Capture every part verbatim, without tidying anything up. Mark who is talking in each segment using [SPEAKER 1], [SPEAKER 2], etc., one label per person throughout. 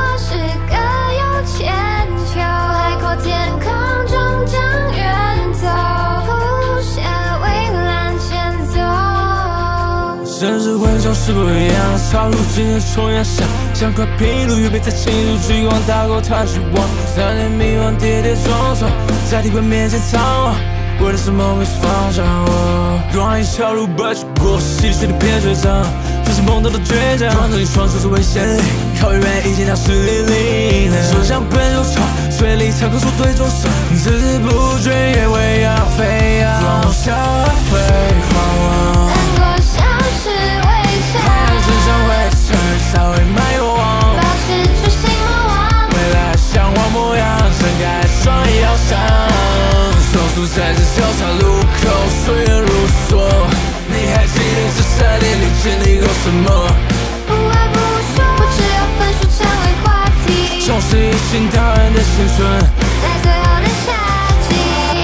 [SPEAKER 1] 是个有千秋，海阔天空终将远走，谱写蔚蓝前奏。
[SPEAKER 2] 甚至回首是不一样的草路，今天重阳下，像块平路，预备在倾注聚光打过他失望，三年迷惘跌跌撞撞，在体会面前苍茫。 为了什么会放下我？多少一条路奔去过，溪里水里变水长，这是梦到的倔强。撞着一双手是危险里，靠远远已经到湿淋淋的。手像奔流潮，水里长口说对左手，孜孜不倦也未央飞扬。光笑会晃望，
[SPEAKER 1] 难过消失微笑，
[SPEAKER 2] 太阳身上会碎，才会慢悠望。
[SPEAKER 1] 保持初心莫忘，
[SPEAKER 2] 未来像花模样，睁开双眼翱翔。 手足在这交叉路口，岁月如梭。你还记得这三年里经历过什么？
[SPEAKER 1] 不爱不说，不只要分数成为话题。
[SPEAKER 2] 重拾一心讨人的青春，
[SPEAKER 1] 在最后的夏季。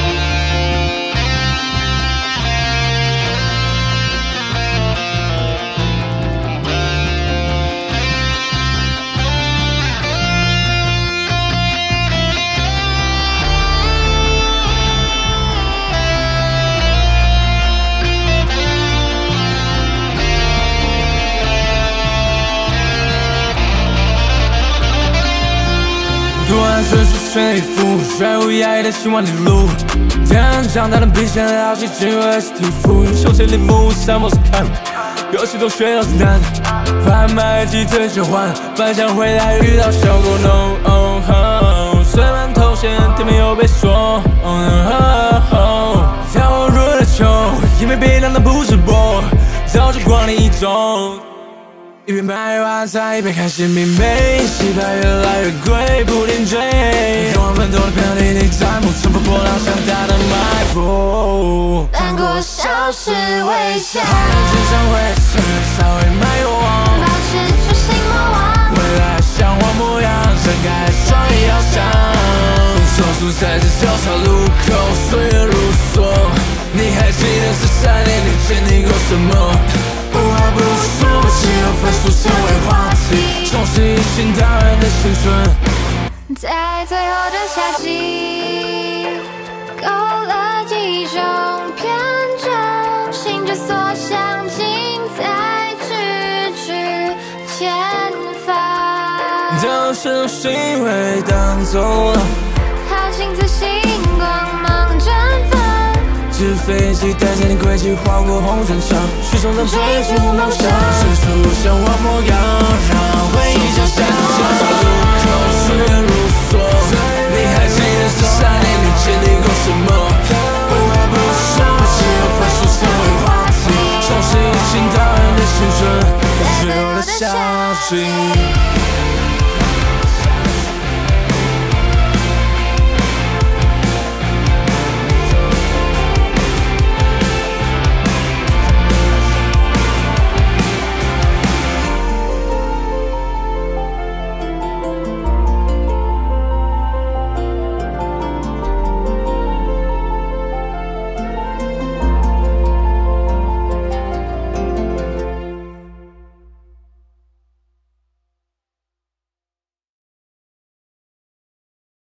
[SPEAKER 2] 读完纯属全力以赴，甩无压抑的希望里路。天长大的比现在好奇，进入 S T 赋予胸前铃木，三模式看，游戏中炫耀是难的。贩卖机最喜欢，反向回来遇到效果 no。哦吼，虽然头衔甜蜜又被说。哦，跳入了球，因为别人的不是我，早就光临一中。 一边拍完菜，一边看新品杯，戏牌越来越贵，不点缀。跟我奋斗的漂亮你占卜，乘风破浪向大的迈步。
[SPEAKER 1] 难过消失微笑，
[SPEAKER 2] 太阳身上会碎，才会慢悠望。
[SPEAKER 1] 保持初心莫忘，
[SPEAKER 2] 未来像花模样，睁开双眼翱翔。手足在这交叉路口，岁月如梭。你还记得这三年里经历过什么？ 不好不说，不只有分数成为话题。重拾一心讨人的青春，
[SPEAKER 1] 在最后的夏季，勾勒几种偏正，心之所向，尽在咫尺前方。
[SPEAKER 2] 当时心被挡走了，
[SPEAKER 1] 好情自信，光芒绽放。
[SPEAKER 2] 纸飞机带着你轨迹划过红尘墙，去冲撞追逐梦想，世俗像花模样，让回忆就像交叉。